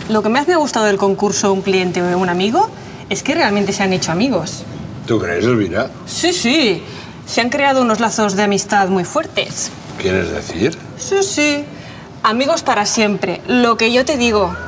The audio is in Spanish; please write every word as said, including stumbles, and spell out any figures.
lo que más me ha gustado del concurso Un cliente o un amigo es que realmente se han hecho amigos. ¿Tú crees, Elvira? Sí, sí. Se han creado unos lazos de amistad muy fuertes. ¿Quieres decir? Sí, sí. Amigos para siempre. Lo que yo te digo.